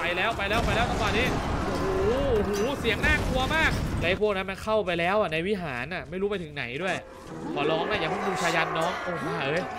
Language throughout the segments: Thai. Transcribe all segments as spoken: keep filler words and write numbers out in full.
แล้วไปแล้วไปแล้วจังหวะนี้โอ้โหโอ้โหเสียงน่ากลัวมากไอ้พวกนั้นมันเข้าไปแล้วอ่ะในวิหารอ่ะไม่รู้ไปถึงไหนด้วยขอร้องนะอย่าเพิ่งดูชายันน้องโอ้โหเอ้ย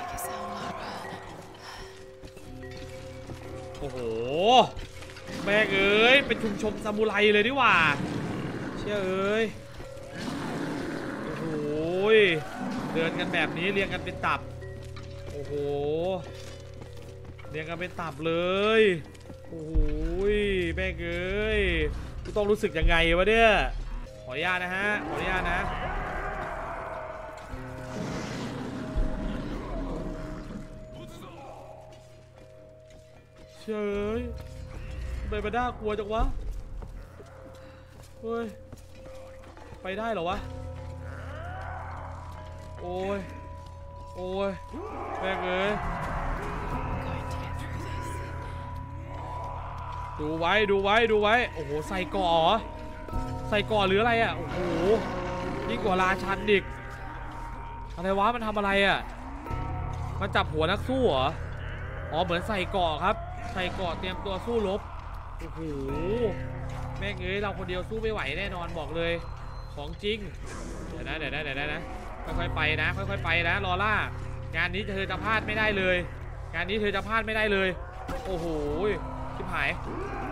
โอ้โหแม่เอ้ยเป็นชุมชนซามูไรเลยดีกว่าเชื่อเอ้ยโอ้โหเดินกันแบบนี้เรียงกันเป็นตับโอ้โหเรียงกันเป็นตับเลยโอ้โหแม่เอ้ยกูต้องรู้สึกยังไงวะเนี่ยขออนุญาตนะฮะขออนุญาตนะเชื่อเอ้ยไปมาด้ากลัวจังวะเฮ้ยไปได้เหรอวะโอ้ยโอ้ยแม่งเอ้ยดูไว้ดูไว้ดูไว้โอ้โหใส่ก่อใส่ก่อหรืออะไรอ่ะโอ้โหยิ่งกว่าราชันดิกอะไรวะมันทำอะไรอ่ะมันจับหัวนักสู้เหรออ๋อเหมือนใส่ก่อครับใส่ก่อเตรียมตัวสู้รบโอ้โหแม่งเอ้ยเราคนเดียวสู้ไม่ไหวแน่นอนบอกเลยของจริงเดี๋ยวนะเดี๋ยวนะเดี๋ยวนะค่อยๆไปนะค่อยๆไปนะลอล่างานนี้เธอจะพลาดไม่ได้เลยงานนี้เธอจะพลาดไม่ได้เลยโอ้โหชิบหาย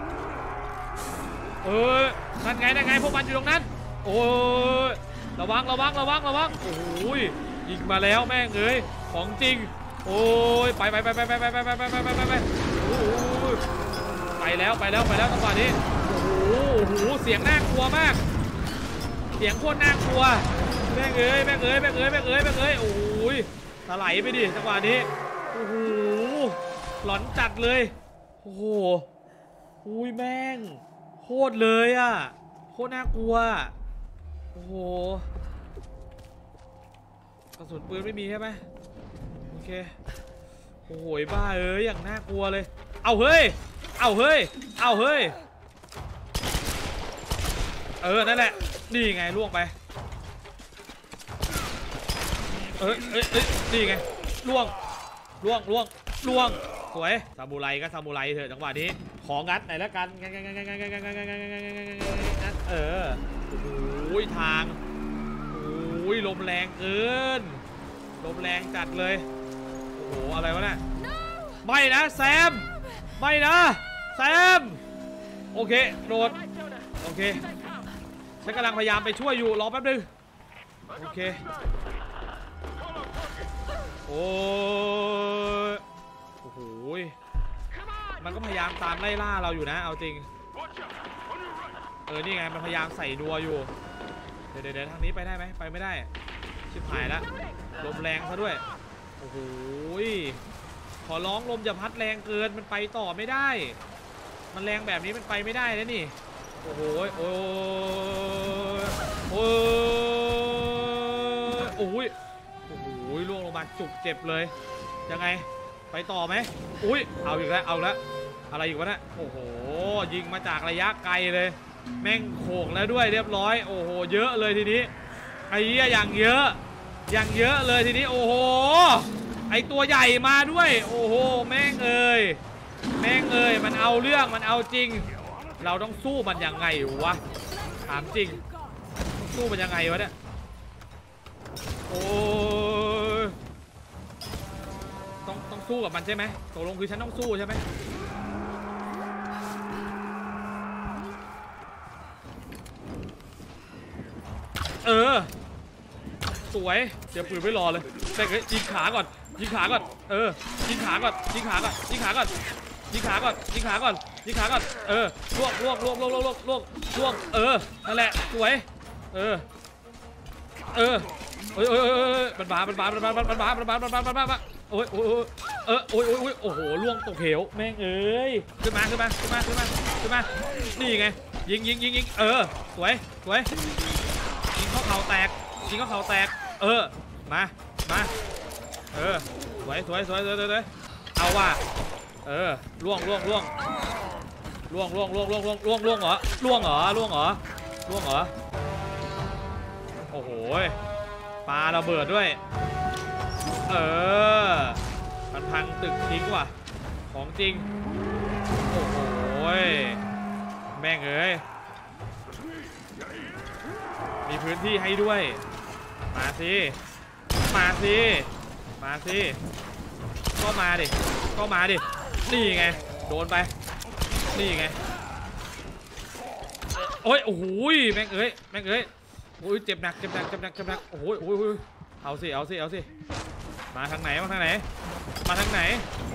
เออนั่นไงนั่นไงพวกมันอยู่ตรงนั้นโอ้ยระวังระวังระวังระวังโอ้โหยิงมาแล้วแม่งเอ้ยของจริงโอ้ยไปไปไปไปไปไปไปไปไปไปไปไปโอ้ยไปแล้วไปแล้วไปแล้วจังหวะนี้โอ้โหโอ้โหเสียงน่ากลัวมากเสียงโคตรน่ากลัวแม่งเอ้ยแม่งเอ้ยแม่งเอ้ยแม่งเอ้ยแม่งเอ้ยโอ้ยถลายไปดิจังหวะนี้โอ้โหหลอนจัดเลยโอ้โหอุ้ยแม่งโคตรเลยอ่ะโคตรน่ากลัวโอ้โหกระสุนปืนไม่มีใช่ไหมโอเคโอ้โหบ้าเอ้ยอย่างน่ากลัวเลยเอาเฮ้ยเอาเฮ้ยเอาเฮ้ยเออนั่นแหละนี่ไงล่วงไปเออเอ้ยเอ้ยนี่ไงล่วงล่วงล่วงล่วงสวยซามูไรก็ซามูไรเถอะจังหวะนี้ของงัดไหนแล้วกันงัดเออโอ้ยทางโอ้ยลมแรงเกินลมแรงจัดเลยโอ้โหอะไรวะเนี่ยไม่นะแซมไม่นะแซมโอเคโดดโอเคฉันกำลังพยายามไปช่วยอยู่รอแป๊บนึงโอเคโอ้ยโอ้โหมันก็พยายามตามไล่ล่าเราอยู่นะเอาจริงเออนี่ไงมันพยายามใส่ดัวอยู่เดี๋ยวเดี๋ยวทางนี้ไปได้ไหมไปไม่ได้ชิบหายแล้วลมแรงซะด้วยโอ้โหขอร้องลมอย่าพัดแรงเกินมันไปต่อไม่ได้มันแรงแบบนี้มันไปไม่ได้แล้วนี่โอ้โหโอ้ยโอ้ยโอ้ยโอ้โหล่วงลงมาจุกเจ็บเลยยังไงไปต่อไหมอุ้ยเอาอีกแล้วเอาแล้วอะไรอีกวะเนี่ยโอ้โหยิงมาจากระยะไกลเลยแม่งโขกแล้วด้วยเรียบร้อยโอ้โหเยอะเลยทีนี้ไอ้เหี้ยอย่างเยอะอย่างเยอะเลยทีนี้โอ้โหไอตัวใหญ่มาด้วยโอ้โหแม่งเอ้ยแม่งเอ้ยมันเอาเรื่องมันเอาจริงเราต้องสู้มันยังไงวะถามจริงสู้มันยังไงวะเนี่ยโอ้ยต้องต้องสู้กับมันใช่ไหมตกลงคือฉันต้องสู้ใช่ไหมเออสวยเดี๋ยวปืนไม่รอเลยแต่ยิงขาก่อนยิงขาก่อนเออยิงขาก่อนยิงขาก่อนยิงขาก่อนยิงขาก่อนยิงขาก่อนยิงขาก่อนเออล่วงล่วงล่วงล่วงล่วงล่วงล่วงล่วงเออนั่นแหละสวยเออเออเอ้ยเอ้ยเอ้ยมันบามันบามันบามันบามันบามันบามันบามันบาโอ้ยโอ้ยเออโอ้ยโอ้ยโอ้โหล่วงตกเหวแม่งเอ้ยขึ้นมาขึ้นมาขึ้นมาขึ้นมาขึ้นมานี่ไงยิงยิงยิงยิงเออสวยสวยยิงเข้าเข่าแตกยิงเข้าเข่าแตกเออมามาเออสวยสวยสวยสวยสวยเอาว่ะเออล่วงล่วงล่วงล่วงล่วงล่วงล่วงล่วงล่วงล่วงเหรอล่วงเหรอล่วงเหรอล่วงเหรอโอ้โหปาระเบิดด้วยเออมันพังตึกทิ้งว่ะของจริงโอ้โหยแม่งเอ้ยมีพื้นที่ให้ด้วยมาสิมาสิมาสิก็มาดิก็มาดินี่ไงโดนไปนี่ไงโอ้ยโอ้โหแม่งเอ้ยแม่งเอ้ยโอ้ยเจ็บหนักเจ็บหนักเจ็บหนักเจ็บหนักโอ้โหโอ้ยเอาสิเอาสิเอาสิมาทางไหนมาทางไหนมาทางไหน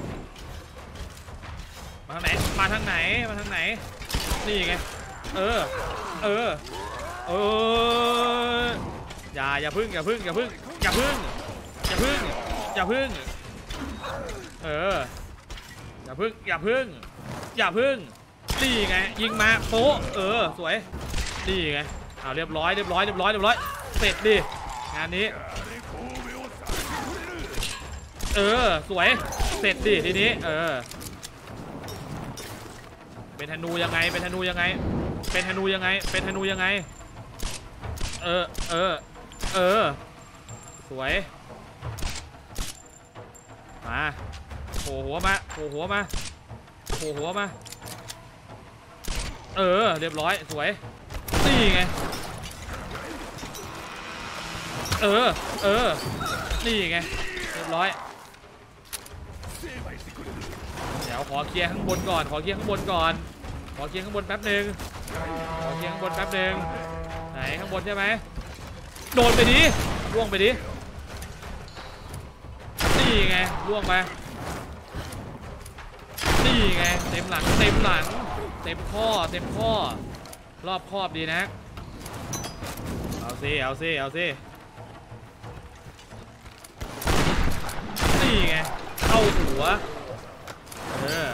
มาทางไหนมาทางไหนมาทางไหนนี่ไงเออเออเอออย่าอย่าพึ่งอย่าพึ่งอย่าพึ่งอย่าพึ่งอย่าพึ่งอย่าพึ่งเอออย่าพึ่งอย่าพึ่งอย่าพึ่งนี่ไงยิงมาโป๊ะเออสวยนี่ไงเอาเรียบร้อยเรียบร้อยเรียบร้อยเรียบร้อยเสร็จดิงานนี้เออสวยเสร็จดิทีนี้เออเป็นธนูยังไงเป็นธนูยังไงเป็นธนูยังไงเป็นธนูยังไงเออเออเออสวยมาโผล่หัวมาโผล่หัวมาโผล่หัวมาเออเรียบร้อยสวยนี่ไงเออเออนี่ไงเรียบร้อยเดี๋ยวขอเคลียร์ข้างบนก่อนขอเคลียร์ข้างบนก่อนขอเคลียร์ข้างบนแป๊บหนึ่งขอเคลียร์ข้างบนแป๊บหนึ่งไหนข้างบนใช่ไหมโดนไปดิล่วงไปดินี่ไงล่วงไปนี่ไงเต็มหลังเต็มหลังเต็มข้อเต็มข้อรอบครอบดีนะเอาซิเอาซิเอาซินี่ไงเข้าหัวเออ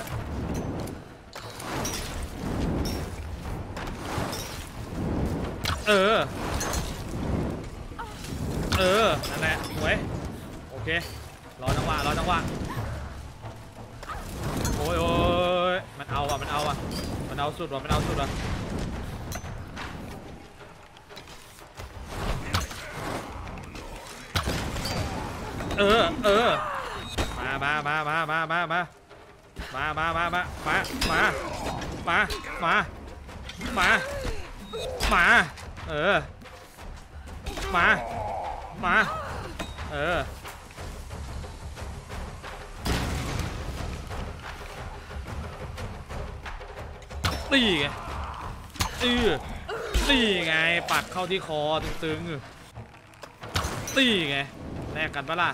เออเออนั่นแหละสวยโอเครอจังหวะรอจังหวะโอ้ยโอ้ยมันเอาอ่ะมันเอาอ่ะมันเอาสุดว่ะมันเอาสุดว่ะเออเออมามามามามามามามามามามามามามามามามาเออมามาเออนี่ไงอือนี่ไงปักเข้าที่คอตึงๆนี่ไงแลกกันปะล่ะ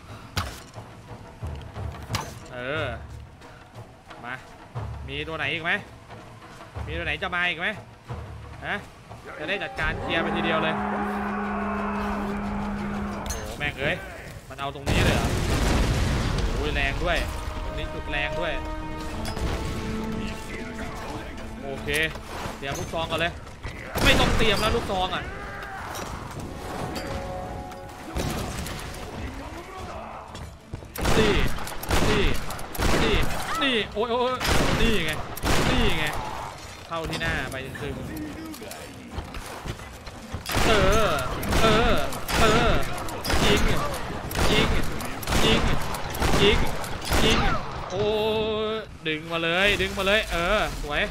เออมามีตัวไหนอีกไหมมีตัวไหนจะมาอีกไหมฮะจะได้จัดการเคลียร์ไปทีเดียวเลยโอ้แม่งเอ้ยมันเอาตรงนี้เลยเหรอโอ้ยแรงด้วยตรงนี้จุดแรงด้วยโอเคเตรียมลูกซองก่อนเลยไม่ต้องเตรียมแล้วลูกซองอ่ะนี่นี่นี่นี่โอ้ยโอ้ยนี่ไงนี่ไงเข้าที่หน้าไปตึงเออเออเออยิงยิงยิงยิงยิงโอ้ดึงมาเลยดึงมาเลยเออสวย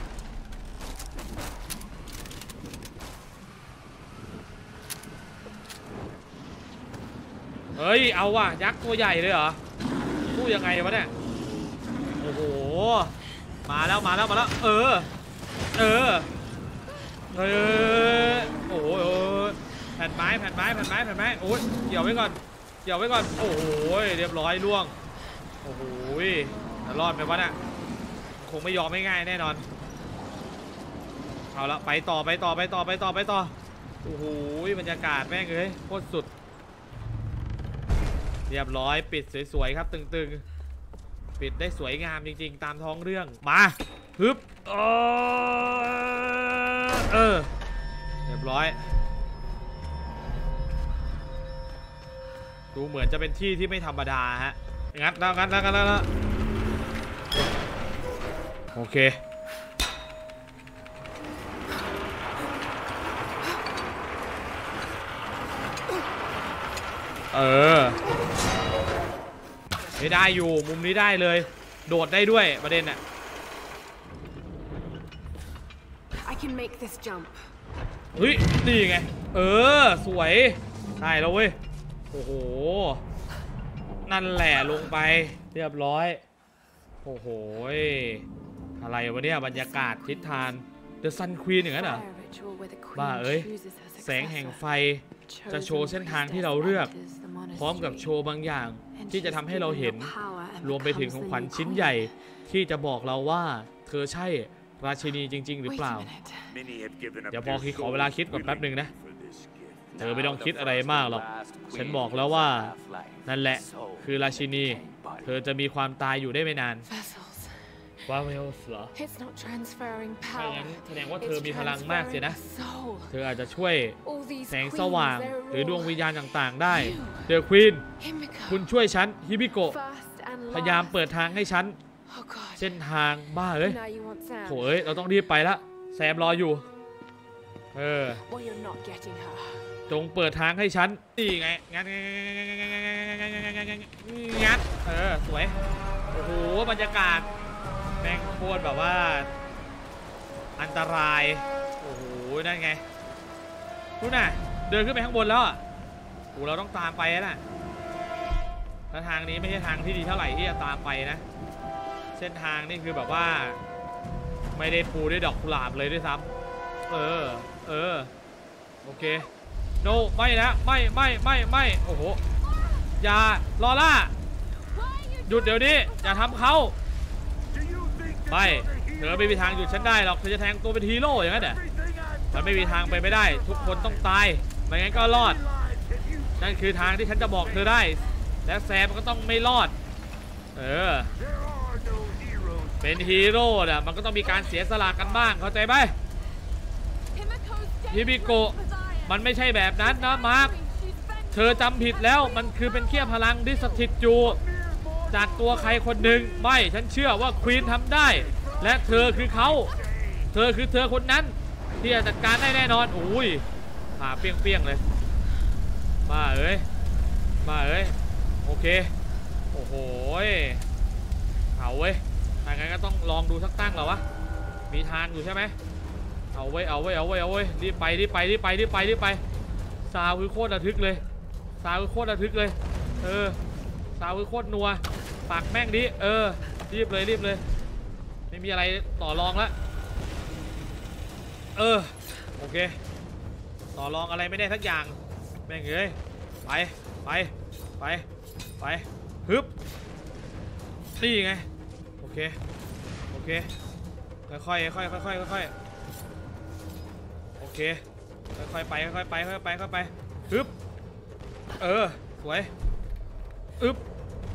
เฮ้ยเอาว่ะยักษ์ตัวใหญ่เลยเหรอสู้ยังไงวะเนี่ยโอ้โหมาแล้วมาแล้วมาแล้วเออเออเออโอ้โหแผ่นไม้แผ่นไม้แผ่นไม้แผ่นไม้โอ้ยเกี่ยวไว้ก่อนเกี่ยวไว้ก่อนโอ้โหเรียบร้อยล่วงโอ้โหรอดไหมวะเนี่ยคงไม่ยอมไม่ง่ายแน่นอนเอาละไปต่อไปต่อไปต่อไปต่อไปต่อโอ้โหบรรยากาศแม่งเลยโคตรสุดเรียบร้อยปิดสวยๆครับตึงๆปิดได้สวยงามจริงๆตามท้องเรื่องมาฮึบเออเออเรียบร้อยดูเหมือนจะเป็นที่ที่ไม่ธรรมดาฮะงัดแล้วงัดแล้วงัดแล้วโอเคเออไม่ได้อยู่มุมนี้ได้เลยโดดได้ด้วยประเด็นน่ะ can make this jump. เฮ้ยนี่ไงเออสวยได้แล้วเว้ยโอ้โหนั่นแหละลงไปเรียบร้อยโอ้โหอะไรวะเนี่ยบรรยากาศทิศทาง The Sun Queen อย่างนั้นเหรอบ้าเอ้ยแสงแห่งไฟจะโชว์เส้นทางที่เราเลือกพร้อมกับโชว์บางอย่างที่จะทำให้เราเห็นรวมไปถึงของขวัญชิ้นใหญ่ที่จะบอกเราว่าเธอใช่ราชินีจริงๆหรือเปล่าเดี๋ยวพอคิดขอเวลาคิดก่อนแป๊บหนึ่งนะเธอไม่ต้องคิดอะไรมากหรอกฉันบอกแล้วว่านั่นแหละคือราชินีเธอจะมีความตายอยู่ได้ไม่นานว่าเวลส์เหรอไม่งั้นแสดงว่าเธอมีพลังมากเสียนะเธออาจจะช่วยแสงสว่างหรือดวงวิญญาณต่างๆได้เดอะควีนคุณช่วยฉันฮิบิโกะพยายามเปิดทางให้ฉันเส้นทางบ้าเอ้ยโถเอ้ยเราต้องรีบไปละแซมรออยู่เออจงเปิดทางให้ฉันนี่ไงงัดงัดเออสวยโอ้โหบรรยากาศแม่งโคตรแบบว่าอันตรายโอ้โหนั่นไงดูน่ะเดินขึ้นไปข้างบนแล้วอ่ะโอ้เราต้องตามไปนะแล้วทางนี้ไม่ใช่ทางที่ดีเท่าไหร่ที่จะตามไปนะเส้นทางนี่คือแบบว่าไม่ได้ปูด้วยดอกกุหลาบเลยด้วยซ้ำเออเออโอเคโนไม่นะไม่ไม่ไม่ไม่โอ้โหอย่าลอล่าหยุดเดี๋ยวนี้อย่าทำเขาไม่เธอไม่มีทางหยุดฉันได้หรอกเธอจะแทงตัวเป็นฮีโร่อย่างนั้นเหรอมันไม่มีทางไปไม่ได้ทุกคนต้องตายไม่งั้นก็รอดนั่นคือทางที่ฉันจะบอกเธอได้และแซมก็ต้องไม่รอดเออเป็นฮีโร่น่ะมันก็ต้องมีการเสียสละกันบ้างเข้าใจไหมฮิบิโกะมันไม่ใช่แบบนั้นนะมาร์คเธอจำผิดแล้วมันคือเป็นแค่พลังที่สถิตอยู่จากตัวใครคนหนึ่งไม่ฉันเชื่อว่าควีนทำได้และเธอคือเขาเธอคือเธอคนนั้นที่จะจัดการได้แน่นอนอุ้ยขาเปี้ยงๆเลยมาเอ้ยมาเอ้ยโอเคโอ้โหเอาเว้ยถ้างั้นก็ต้องลองดูสักตั้งเหรอวะมีทางอยู่ใช่ไหมเอาเว้ยเอาเว้ยเอาเว้ยเอาเว้ยรีบไปรีบไปรีบไปรีบไปรีบไปซาวคือโคตรระทึกเลยซาวคือโคตรระทึกเลยเออซาวคือโคตรนัวปากแม่งดิเออรีบเลยรีบเลยไม่มีอะไรต่อรองละเออโอเคต่อรองอะไรไม่ได้สักอย่างแม่งเอ้ยไปไปไปไปฮึบนี่ไงโอเคโอเคค่อยค่อยค่อยค่อยค่อยค่อยโอเคค่อยๆไปค่อยๆไปค่อยๆไปค่อยๆไปฮึบเออสวยอึบ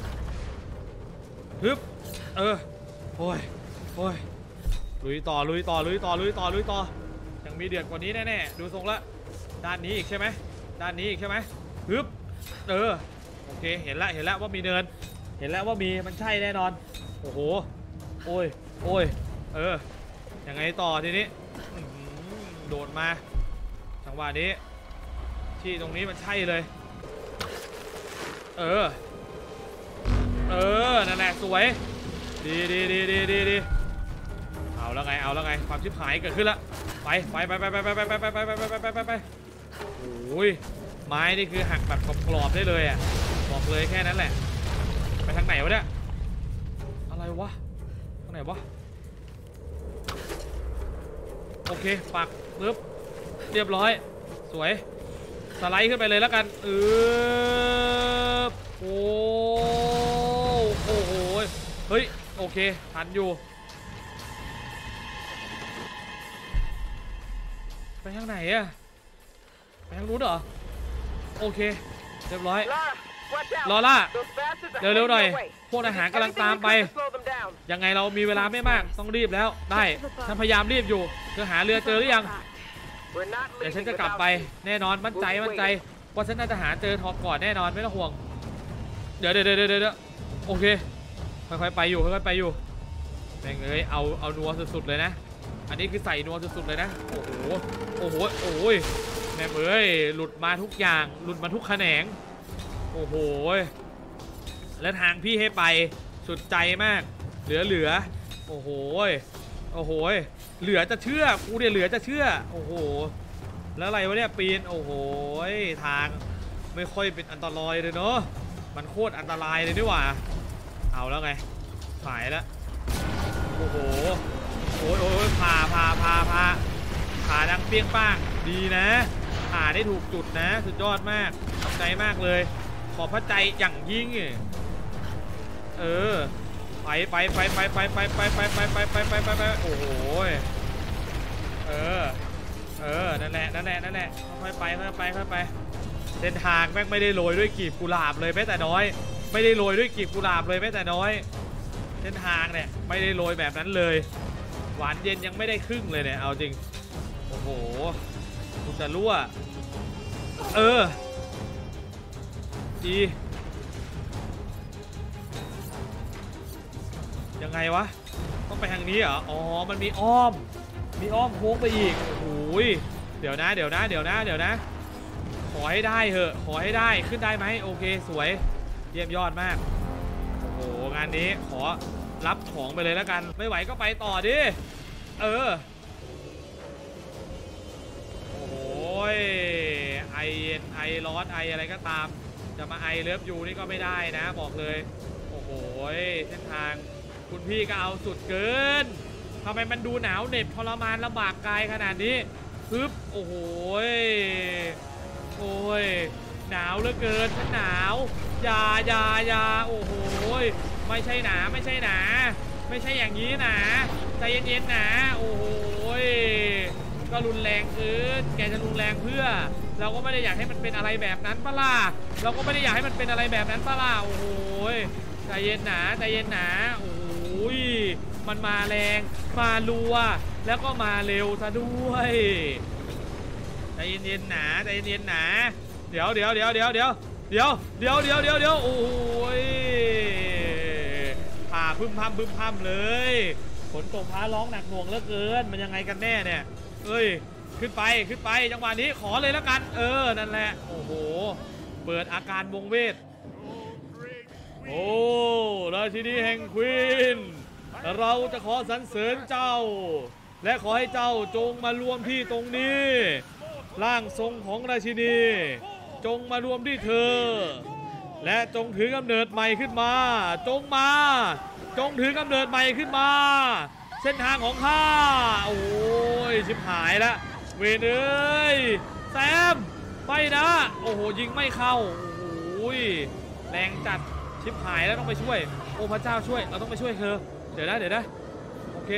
ฮึบเออโอ้ยโอ้ยลุยต่อลุยต่อลุยต่อลุยต่อลุยต่อยังมีเดือดกว่านี้แน่ๆดูทรงละด้านนี้อีกใช่ไหมด้านนี้อีกใช่ไหมฮึบเออโอเคเห็นแล้วเห็นแล้วว่ามีเนินเห็นแล้วว่ามีมันใช่แน่นอนโอ้โหโอ้ยโอ้ยเออยังไงต่อทีนี้โดดมาจังหวะนี้ที่ตรงนี้มันใช่เลยเออเออนั่นแหละสวยดีดีดีดีดีดีเอาแล้วไงเอาแล้วไงความชิบหายเกิดขึ้นละไปไปไปไปไปไปไปไปไปไปไปไปไปไปโอ้ยไม้นี่คือหักแบบกรอบๆได้เลยอ่ะบอกเลยแค่นั้นแหละไปทางไหนวะเนี่ยอะไรวะทางไหนวะโอเคปักปึ๊บเรียบร้อยสวยสไลด์ขึ้นไปเลยแล้วกันเออโอ้โอ้โหเฮ้ยโอเคทันอยู่ไปทางไหนอะไปทางนู้นเหรอโอเคเรียบร้อยลอล่าเร็วๆหน่อยพวกทหารกำลังตามไปยังไงเรามีเวลาไม่มากต้องรีบแล้วได้ฉันพยายามรีบอยู่เธอหาเรือเจอหรือยังเดี๋ยวฉันจะกลับไปแน่นอนมั่นใจมั่นใจว่าฉันน่าจะหาเจอทอก่อนแน่นอนไม่ต้องห่วงเดี๋ยวเดี๋ยวเดี๋ยวเดี๋ยวโอเคค่อยๆไปอยู่ค่อยๆไปอยู่แม่งเอ้ยเอาเอานัวสุดๆเลยนะอันนี้คือใส่นัวสุดๆเลยนะโอ้โหโอ้โหโอ้ยแม่งเอ้ยหลุดมาทุกอย่างหลุดมาทุกแขนงโอ้โหและทางพี่ให้ไปสุดใจมากเหลือเหลือโอ้โหโอ้โหเหลือจะเชื่อกูเนี่ยเหลือจะเชื่อโอ้โหแล้วอะไรวะเนี่ยปีนโอ้โหทางไม่ค่อยเป็นอันตรายเลยเนาะมันโคตรอันตรายเลยดีกว่าเอาแล้วไงหายแล้วโอ้โหโอ้ยโอ้ยพาพาพาพาพาดังเปี้ยงป้างดีนะพาได้ถูกจุดนะสุดยอดมากขอบใจมากเลยขอบพระใจอย่างยิ่งเออไปไปไปไปไปไปไปไปไปไปไปไปไปไปโอ้โหเออเออนั่นแหละนั่นแหละนั่นแหละค่อยไปค่อยไปค่อยไปเส้นทางแม่งไม่ได้โรยด้วยกลีบกุหลาบเลยแม้แต่น้อยไม่ได้โรยด้วยกลีบกุหลาบเลยแม้แต่น้อยเส้นทางเนี่ยไม่ได้โรยแบบนั้นเลยหวานเย็นยังไม่ได้ครึ่งเลยเนี่ยเอาจริงโอ้โหกูจะรั่วเออดียังไงวะต้องไปทางนี้เหรออ๋อมันมีอ้อมมีอ้อมโค้งไปอีกโอ้โหเดี๋ยวนะเดี๋ยวนะเดี๋ยวนะเดี๋ยวนะขอให้ได้เหอะขอให้ได้ขึ้นได้ไหมโอเคสวยเยี่ยมยอดมากโอ้โหงานนี้ขอรับของไปเลยแล้วกันไม่ไหวก็ไปต่อดิเออโอ้โหไอเย็นไอร้อนไออะไรก็ตามจะมาไอเลิฟยูนี่ก็ไม่ได้นะบอกเลยโอ้โหเส้นทางคุณพี่ก็เอาสุดเกินทำไมมันดูหนาวเหน็บทรมานลำบากกายขนาดนี้ปึ๊บโอ้โหโอ้ยหนาวเหลือเกินฉันหนาวยายายาโอ้โหไม่ใช่หนาไม่ใช่หนาไม่ใช่อย่างนี้นะใจเย็นๆนะโอ้โหก็รุนแรงเกินแกจะรุนแรงเพื่อเราก็ไม่ได้อยากให้มันเป็นอะไรแบบนั้นปะล่ะเราก็ไม่ได้อยากให้มันเป็นอะไรแบบนั้นปะล่ะโอ้โหใจเย็นหนาใจเย็นหนาโอ้ยมันมาแรงมารัวแล้วก็มาเร็วซะด้วยใจเย็นๆหนาใจเย็นๆหนาเดี๋ยวเดี๋ยวเดี๋ยวเดี๋ยวเดี๋ยวเดี๋ยวเดี๋ยวเดี๋ยวเดี๋ยวเดี๋ยวโอ้ยผ่าพึ่มพำพึ่มพำเลยฝนตกฟ้าร้องหนักหน่วงเหลือเกินมันยังไงกันแน่เนี่ยเอ้ยขึ้นไปขึ้นไปจังหวะนี้ขอเลยแล้วกันเออนั่นแหละโอ้โหเปิดอาการวงเวทโอ้ราชินีแห่งควีนเราจะขอสรรเสริญเจ้าและขอให้เจ้าจงมารวมที่ตรงนี้ร่างทรงของราชินีจงมารวมที่เธอและจงถือกำเนิดใหม่ขึ้นมาจงมาจงถือกำเนิดใหม่ขึ้นมาเส้นทางของข้าโอ้ยชิบหายแล้วเวรเอ้ยแซมไปนะโอ้โหยิงไม่เข้าโอ้ยแรงจัดชิบหายแล้วต้องไปช่วยโอ้พระเจ้าช่วยเราต้องไปช่วยเธอเดี๋ยวนะเดี๋ยวนะโอเค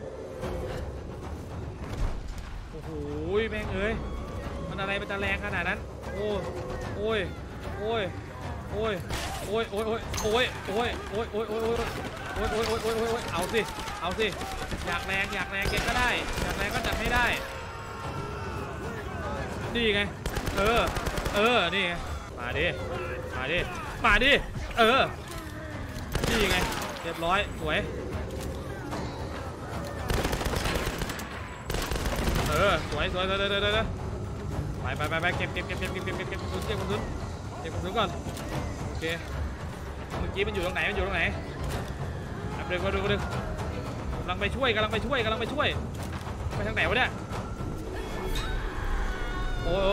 โอ้โหแม่งเอ้ยมันอะไรมันจะแรงขนาดนั้นโอ้โอ้ยโอ้ยโอ้ยโอ้ยโอ้ยโอ้ยโอ้ยโอ้ยโอ้ยโอ้ยโอ้ยโอ้ยโอ้ยโอ้ยโอ้ยโอ้ยโอ้ยเอาสิเอาสิอยากแรงอยากแรงเก็บก็ได้อยากแรงก็จัดไม่ได้นี่ไงเออเออนี่ไงมาดิมาดิมาดิเออนี่ไงเรียบร้อยสวยเออสวยสวยเด้อเด้อเด้อไปไปไปไปเก็บเก็บเก็บเก็บเก็บเก็บเก็บเก็บกระสุนเก็บกระสุนเก็บกระสุนก่อนโอเคเมื่อกี้มันอยู่ตรงไหนมันอยู่ตรงไหนเดี๋ยวดูดูกำลังไปช่วยกำลังไปช่วยกำลังไปช่วยไปทางไหนวะเนี่ยโอ้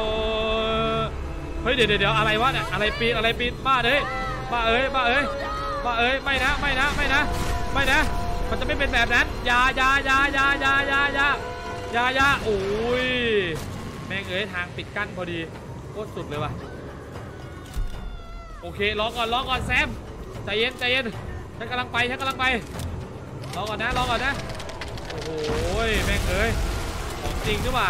เฮ้ยเดี๋ยวเดี๋ยวอะไรวะเนี่ยอะไรปีนอะไรปีนบ้าเลยบ้าเอ้ยบ้าเอ้ยบ้าเอ้ยไม่นะไม่นะไม่นะไม่นะมันจะไม่เป็นแบบนั้นยายายายายายายายายาโอ้ยแม่งเอ้ยทางปิดกั้นพอดีโคตรสุดเลยว่ะโอเครอก่อนรอก่อนแซมใจเย็นใจเย็นฉันกำลังไปฉันกำลังไปรอก่อนนะรอก่อนนะโอ้โหแม่งเอ้ยของจริงด้วยว่ะ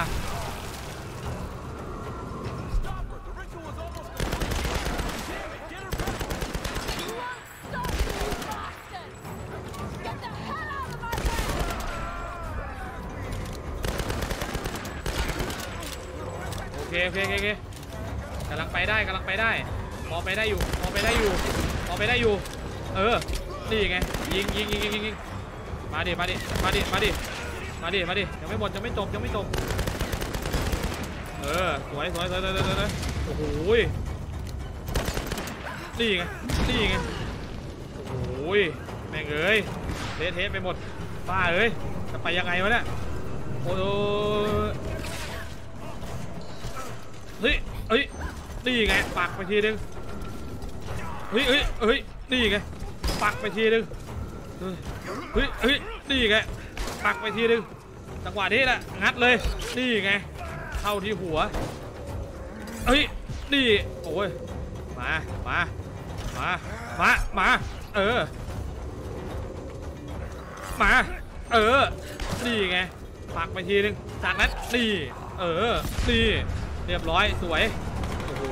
โอเคโอเคโอเคกำลังไปได้กำลังไปได้พอไปได้อยู่พอไปได้อยู่พอไปได้อยู่เออนี่ไงยิงยิงยิงยิงยิงมาดิมาดิมาดิมาดิมาดิมาดิยังไม่หมดยังไม่จบยังไม่จบเออสวยสวยสวยสวยสวยโอ้โหนี่ไงนี่ไงโอ้โหแม่งเอ้ยเละเทะไปหมดบ้าเอ้ยจะไปยังไงวะเนี่ยโอ้ยเฮ้ยเฮ้ยนี่ไงปักไปทีนึงเฮ้ยเฮ้ยเฮ้ยนี่ไงปักไปทีนึงเฮ้ยเฮ้ยนี่ไงปักไปทีนึงจังหวะนี้แหละงัดเลยนี่ไงเข้าที่หัวเฮ้ยนี่โอ้ยมามามามามาเออมาเออนี่ไงปักไปทีนึงจากนั้นนี่เออนี่เรียบร้อยสวยโอ้โห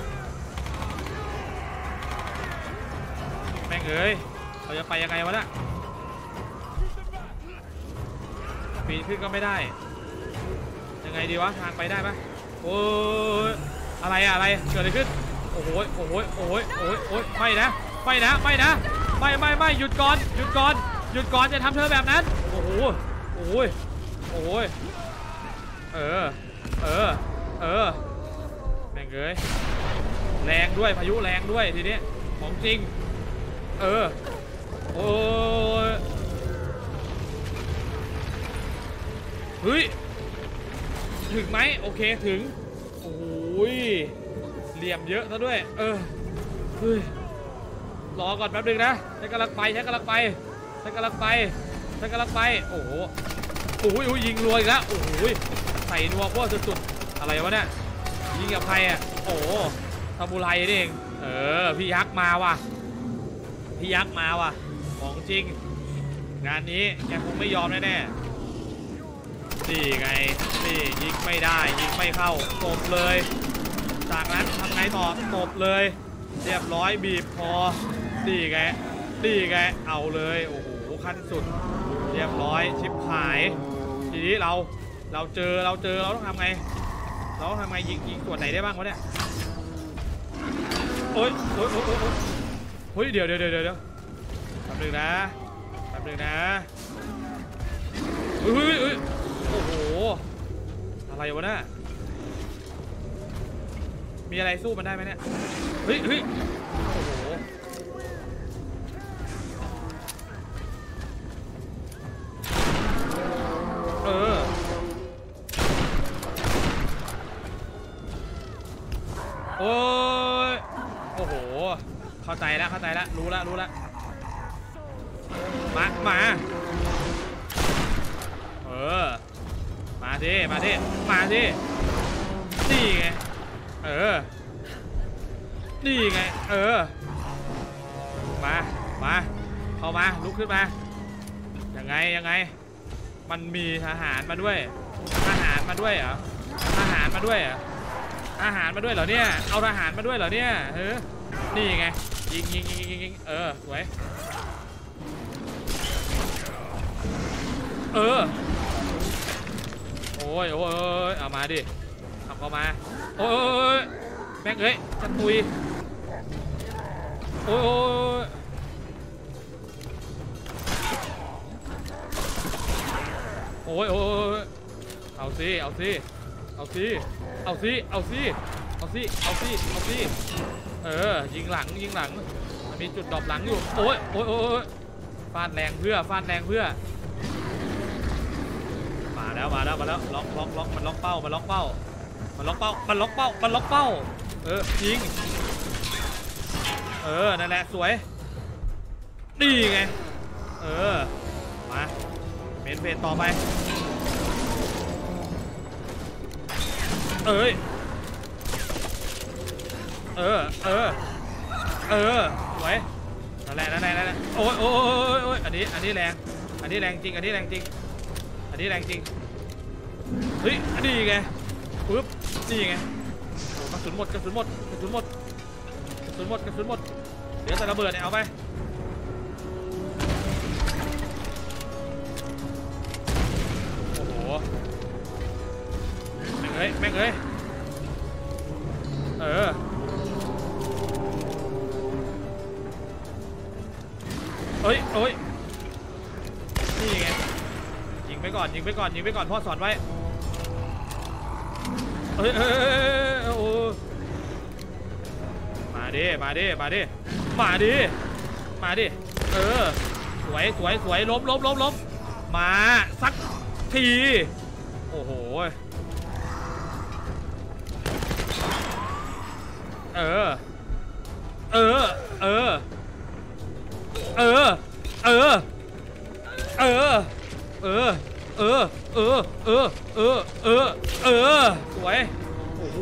แม่งเอ้ยเราจะไปยังไงวะน่ะปีนขึ้นก็ไม่ได้ยังไงดีวะทางไปได้ปะโอ้ยอะไรอะไรเกิดอะไรขึ้นโอ้โหโอ้โหโอ้โหโอ้โหโอ้ยไม่นะไม่นะไม่นะไม่ไม่ไม่หยุดก่อนหยุดก่อนหยุดก่อนจะทำเธอแบบนั้นโอ้โหโอ้ยโอ้ยเออเออเออแม่งเอ้ยแรงด้วยพายุแรงด้วยทีนี้ของจริงเออโอ้ยเฮ้ยถึงไหมโอเคถึงโอ้ยเหลี่ยมเยอะซะด้วยเออเฮ้ยรอก่อนแป๊บนึงนะฉันกำลังไปฉันกำลังไปฉันกำลังไปฉันกำลังไปโอ้โหโอ้ยยิงรัวอีกแล้วโอ้โหใส่นัวพวกสุดๆอะไรวะเนี่ยยิงกับใครอ่ะโอ้โหซามูไรนี่เองเออพี่ยักษ์มาว่ะพี่ยักษ์มาว่ะของจริงงานนี้แกคงไม่ยอมแน่ๆนี่ไงนี่ยิงไม่ได้ยิงไม่เข้าตบเลยจากนั้นทำไงต่อตบเลยเรียบร้อยบีบคอนี่ไงนี่ไงเอาเลยโอ้โหขั้นสุดเรียบร้อยชิบหายทีนี้เราเราเจอเราเจอเราต้องทำไงเราต้องทำไงยิงยิงส่วนไหนได้บ้างวะเนี่ยโอ้ยโอ้ยโอ้ยโอ้ยเฮ้ยเดี๋ยวเดี๋ยวเดี๋ยวเดี๋ยวแป๊บนึงนะแป๊บนึงนะเฮ้ยเฮ้ยโอ้โหอะไรวะเนี่ยมีอะไรสู้มันได้ไหมเนี่ยเฮ้ยเฮ้ยโอ้โหเออโอ้ยโอ้โหเข้าใจแล้วเข้าใจแล้วรู้แล้วรู้แล้วมามาเออมาดิมาดิมาดินี่ไงเออนี่ไงเออมามาเข้ามาลุกขึ้นมายังไงยังไงมันมีทหารมาด้วยทหารมาด้วยเหรอทหารมาด้วยเหรอทหารมาด้วยเหรอเนี่ยเอาทหารมาด้วยเหรอเนี่ยเออนี่ไงยิงยิงยิงยิงยิงเออสวยเออโอ้ยโอ้ยเอามาดิเอาเข้ามาโอ้ยแม่งเอ้ยจะตุยโอ้ยโอ้ยโอ้ยเอาสิเอาสิเอาสิเอาสิเอาสิเอาสิเอาสิเอาสิเออยิงหลังยิงหลังมันมีจุดดรอปหลังอยู่โอ้ยโอ้ยโอ้ยฟาดแรงเพื่อฟาดแรงเพื่อมาแล้วมาแล้วมาแล้วล็อกล็อกล็อกมันล็อกเป้ามันล็อกเป้ามันล็อกเป้ามันล็อกเป้ามันล็อกเป้าเออยิงเออนั่นแหละสวยนี่ไงเออมาเมนเฟสต่อไปเอ้ยเออเออเออสวยนั่นแหละนั่นแหละนั่นแหละโอ้ยโอ้ยโอ้ยอันนี้อันนี้แรงอันนี้แรงจริงอันนี้แรงจริงอันนี้แรงจริงเฮ้ยนี่ไงปึ๊บนี่ไงกระสุนหมดกระสุนหมดกระสุนหมดกระสุนหมดกระสุนหมดเดี๋ยวแต่ระเบิดเนี่ยเอาไปโอ้โหแม่งเอ้ยแม่งเอ้ยเออเอ้ยเอ้ยนี่ไงยิงไปก่อนยิงไปก่อนยิงไปก่อนพ่อสอนไว้เฮ้ยเฮ้ยโอ้มาดิมาดิมาดิมาดิมาดิเออสวยสวยสวยล้มล้มล้มล้มมาสักทีโอ้โหเออเออเออเออเออเออเออเออเออเออเออเออเออสวยโอ้โห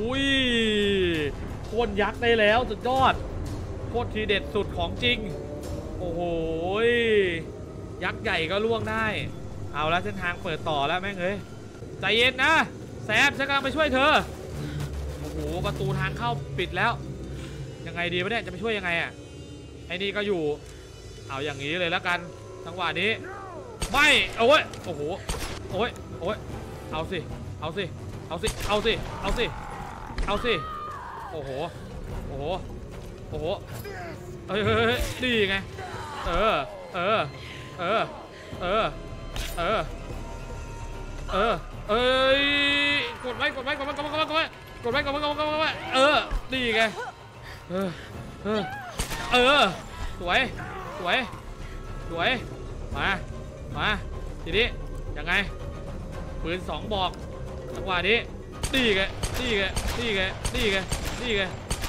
โคตรยักษ์ได้แล้วสุดยอดโคตรทีเด็ดสุดของจริงโอ้โหยักษ์ใหญ่ก็ล่วงได้เอาแล้วเส้นทางเปิดต่อแล้วแม่งเอ้ยใจเย็นนะแซมฉันกำลังไปช่วยเธอโอ้โหประตูทางเข้าปิดแล้วยังไงดีวะเนี่ยจะไปช่วยยังไงอ่ะไอ้นี่ก็อยู่เอาอย่างนี้เลยแล้วกันจังหวะนี้ไม่โอ้ยโอ้โหโอ้ยโอ้ยเอาสิเอาสิเอาสิเอาสิเอาสิเอาสิโอ้โหโอ้โหโอ้โหเฮ้ยเฮ้ยดีไงเออเออเออเออเออเออเอ้ยกดไว้กดไว้กดไว้กดไว้กดไว้กดไว้กดไว้กดไว้กดไว้กดไว้เออดีไงเออเออเออสวยสวยสวยมามาทีนี้ยังไงปืนสองบอกจังหวะนี้ดีไงดีไงดีไงดีไงดีไง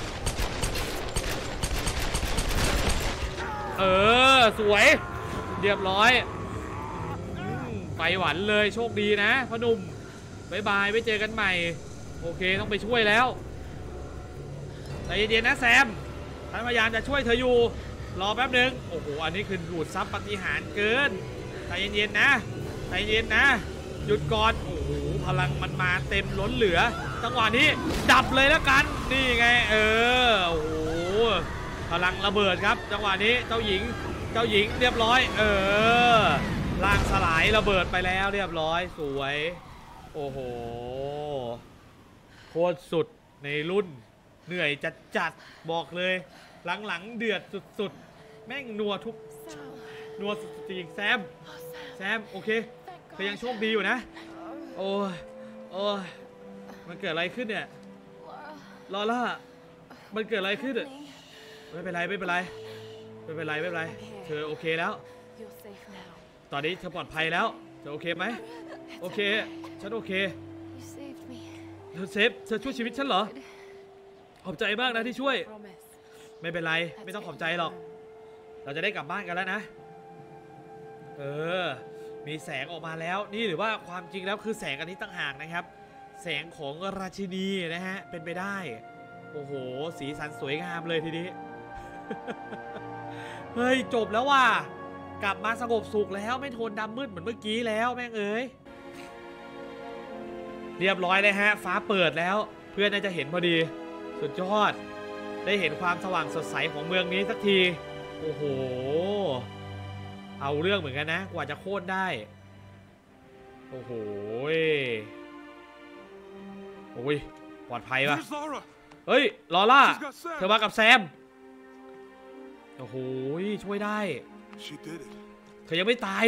เออสวยเรียบร้อยไปหวันเลยโชคดีนะพ่อหนุ่มบายบายไว้เจอกันใหม่โอเคต้องไปช่วยแล้วใจเย็นๆนะแซมฉันพยายามจะช่วยเธออยู่รอแป๊บนึงโอ้โหอันนี้คือดูดซับปฏิหารเกินใจเย็นๆนะใจเย็นนะหยุดก่อนโอ้โหพลังมันมาเต็มล้นเหลือจังหวะนี้ดับเลยแล้วกันนี่ไงเออโอ้โหพลังระเบิดครับจังหวะนี้เจ้าหญิงเจ้าหญิงเรียบร้อยเออร่างสลายระเบิดไปแล้วเรียบร้อยสวยโอ้โหโคตรสุดในรุ่นเหนื่อยจัดจัดบอกเลยหลังๆเดือดสุดๆแม่งนัวทุกนัวสุดจริงแซมแซมโอเคเธอยังโชคดีอยู่นะโอ้ยโอ้ยมันเกิดอะไรขึ้นเนี่ยลอล่ามันเกิดอะไรขึ้นไม่เป็นไรไม่เป็นไรไม่เป็นไรไม่เป็นไรเธอโอเคแล้วตอนนี้เธอปลอดภัยแล้วเธอโอเคไหมโอเคฉันโอเคเธอเซฟเธอช่วยชีวิตฉันเหรอขอบใจมากนะที่ช่วยไม่เป็นไรไม่ต้องขอบใจหรอกเราจะได้กลับบ้านกันแล้วนะเออมีแสงออกมาแล้วนี่หรือว่าความจริงแล้วคือแสงอันนี้ต่างหากนะครับแสงของราชินีนะฮะเป็นไปได้โอ้โหสีสันสวยงามเลยทีนี้ เฮ้ยจบแล้วว่ะกลับมาสงบสุขแล้วไม่โทนดำมืดเหมือนเมื่อกี้แล้วแม่งเอ้ยเรียบร้อยเลยฮะฟ้าเปิดแล้วเพื่อนน่าจะเห็นพอดีสุดยอดได้เห็นความสว่างสดใสของเมืองนี้สักทีโอ้โหเอาเรื่องเหมือนกันนะกว่าจะโค่นได้โอ้โหโอ้ยปลอดภัยป่ะเฮ้ยลอล่าเธอมากับแซมโอ้โหช่วยได้เธอยังไม่ตาย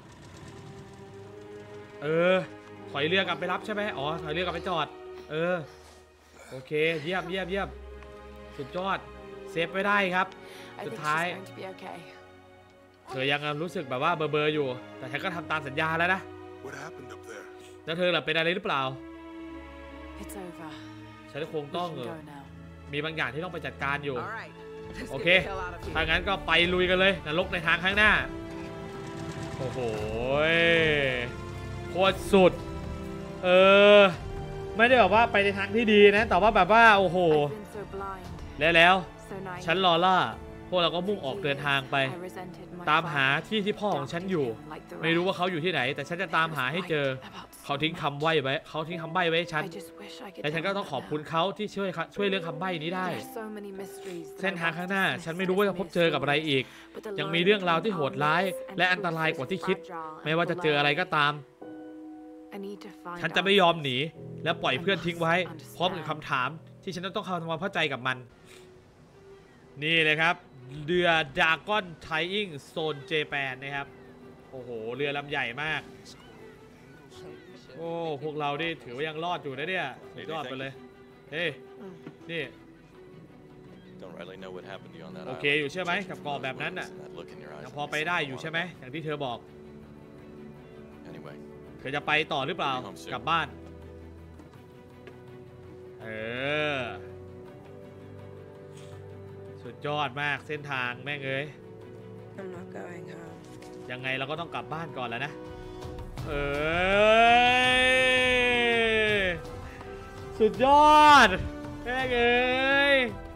เออถอยเรือกลับไปรับใช่ไหมอ๋อถอยเรือกลับไปจอดเออโอเคเยี่ยมเยี่ยมเยี่ยมสุดยอดเซฟไว้ได้ครับสุดท้ายเธอยังรู้สึกแบบว่าเบอร์เบอร์อยู่แต่ฉันก็ทำตามสัญญาแล้วนะแล้วเธอล่ะเป็นอะไรหรือเปล่าฉันคงต้องเออมีบางอย่างที่ต้องไปจัดการอยู่โอเคถ้างั้นก็ไปลุยกันเลยนรกในทางข้างหน้าโอ้โหโคตรสุดเออไม่ได้แบบว่าไปในทางที่ดีนะแต่ว่าแบบว่าโอ้โหแล้วแล้วฉันลอล่าพวกเราก็มุ่งออกเดินทางไปตามหาที่ที่พ่อของฉันอยู่ไม่รู้ว่าเขาอยู่ที่ไหนแต่ฉันจะตามหาให้เจอเขาทิ้งคำใบ้ไว้เขาทิ้งคำใบ้ไว้ให้ฉันและฉันก็ต้องขอบคุณเขาที่ช่วยช่วยเรื่องคำใบ้นี้ได้เส้นทางข้างหน้าฉันไม่รู้ว่าจะพบเจอกับอะไรอีกยังมีเรื่องราวที่โหดร้ายและอันตรายกว่าที่คิดไม่ว่าจะเจออะไรก็ตามฉันจะไม่ยอมหนีและปล่อยเพื่อนทิ้งไว้พร้อมกับคำถามที่ฉันต้องเข้าทำความเข้าใจกับมันนี่เลยครับเรือดราก้อนไทอิงโซนเจแปนนะครับโอ้โหเรือลำใหญ่มากโอ้พวกเราดิถือว่ายังรอดอยู่นะเนี่ยสุดยอดไปเลยเฮ้ยนี่โอเคอยู่ใช่ไหมกับเกาะแบบนั้นน่ะยังพอไปได้อยู่ใช่ไหมอย่างที่เธอบอก anyway. เธอจะไปต่อหรือเปล่า กลับบ้าน เออ สุดยอดมากเส้นทางแม่งเอ้ย I'm not going home. ยังไงเราก็ต้องกลับบ้านก่อนแล้วนะ เออสุดยอดแม่งเอ้ย